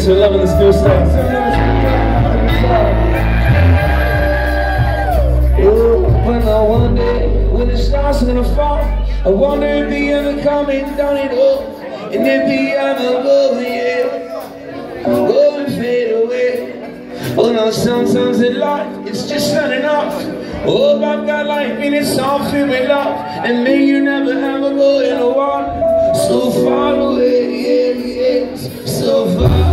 you're loving this new stuff. When I wonder when the stars gonna fall, I wonder if the ever coming down it up, and if the ever go, yeah, go and fade away. Oh no, sometimes in life it's just running off. Oh, I've got life and it's all filled with love, and may you never ever go in a war so far away, yeah, yeah, so far.